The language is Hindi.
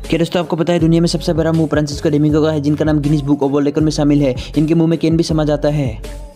क्या दोस्तों आपको पता है दुनिया में सबसे बड़ा मुंह फ्रांसिस्को डेमिंगो का है, जिनका नाम Guinness book of world record में शामिल है। इनके मुंह में कैन भी समा जाता है।